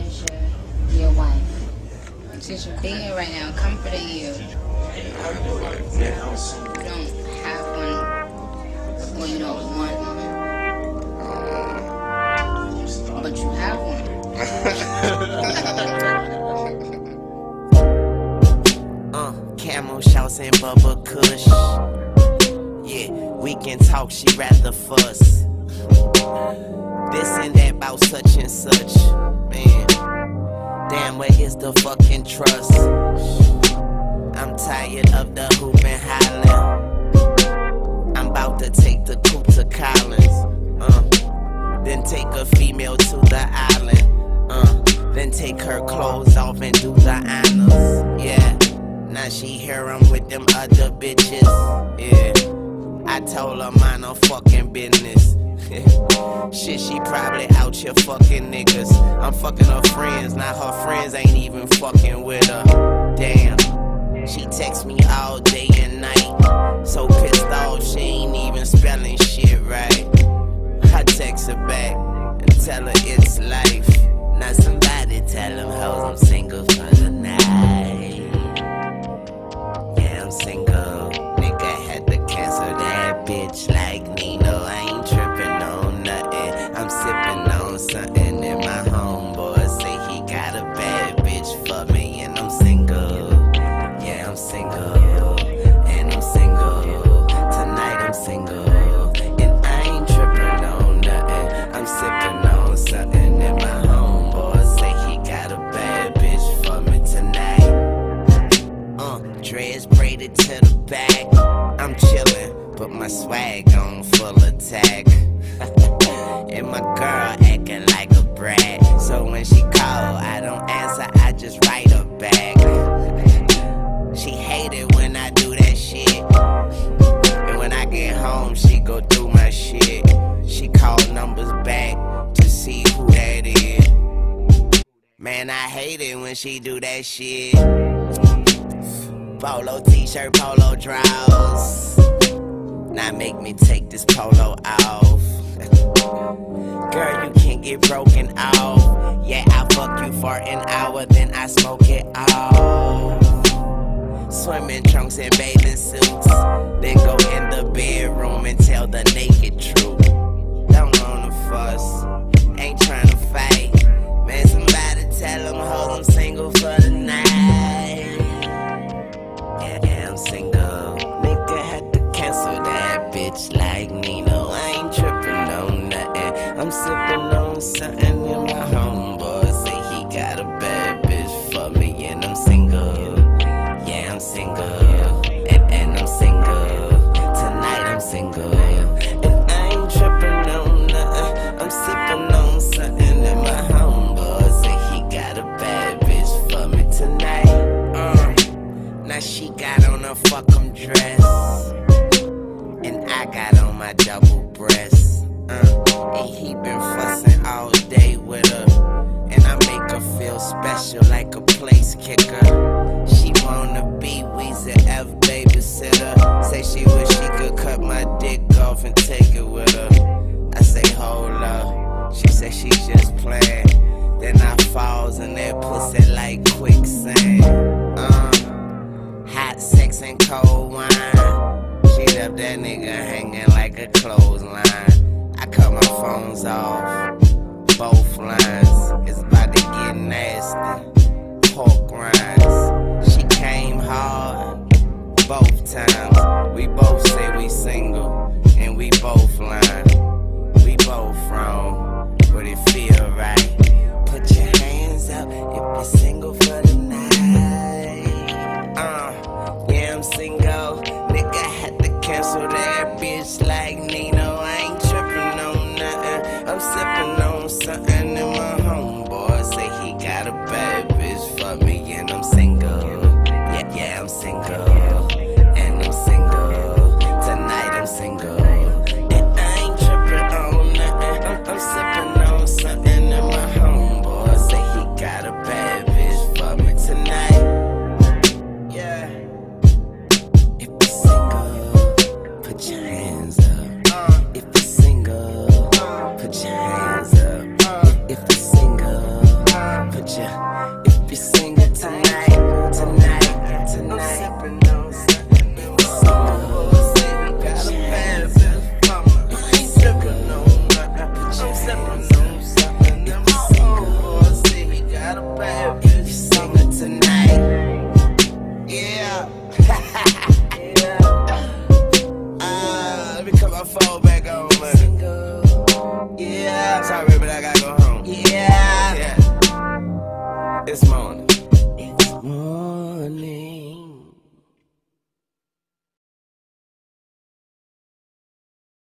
your wife. She's being right now, comforting you. You don't have one, or you don't want one, but you have one. Camel shouts and Bubba Kush. Yeah, we can talk, she rather fuss. This and that about such and such. Man, damn, where is the fucking trust? I'm tired of the hoop and hollering. I'm about to take the coupe to Collins. Then take a female to the island. Then take her clothes off and do the honors. Yeah. Now she hear I'm with them other bitches. Yeah, I told her mind her fucking business. Shit, she probably out here fucking niggas. I'm fucking her friends, now her friends ain't even fucking with her. Damn, she texts me all day and night. So pissed off, she ain't even spelling shit right. I text her back and tell her it's life. Now somebody tell them hoes I'm single for the night. I'm single, nigga had to cancel that bitch like Nino. I ain't trippin' on nothing, I'm sippin' on something. And my homeboy say he got a bad bitch for me. And I'm single, yeah I'm single. And I'm single, tonight I'm single. And I ain't trippin' on nothing, I'm sippin' on something. And my homeboy say he got a bad bitch for me tonight. Dreads braided to the back. I'm chillin', but my swag on full attack. And my girl acting like a brat. So when she call, I don't answer, I just write her back. She hate it when I do that shit. And when I get home, she go through my shit. She call numbers back to see who that is. Man, I hate it when she do that shit. Polo t-shirt, polo drawers. Now make me take this polo off. Girl, you can't get broken off. Yeah, I fuck you for an hour, then I smoke it off. Swimming trunks and bathing suits. Then go in the bedroom and tell the naked truth. Don't wanna fuss, ain't tryna fight. Man, somebody tell them hoes I'm single for the night. Yeah, I'm single. Nigga had to cancel that bitch like Nino. I ain't trippin' on nothing, I'm sippin' on something. And my homeboy say he got a bad bitch for me. And I'm single, yeah I'm single. And I'm single, tonight I'm single. And I ain't trippin' on nothing, I'm sippin' on something. And my homeboy say he got a bad bitch for me tonight. Now she got on a fuck 'em dress, and I got on my double breast. And he been fussin' all day with her, and I make her feel special like a place kicker. She wanna be Weezy F babysitter. Say she wish she could cut my dick off and take it with her. I say hold up, she say she just playin'. Then I falls in that pussy like quicksand. Hot sex and cold wine. She left that nigga hanging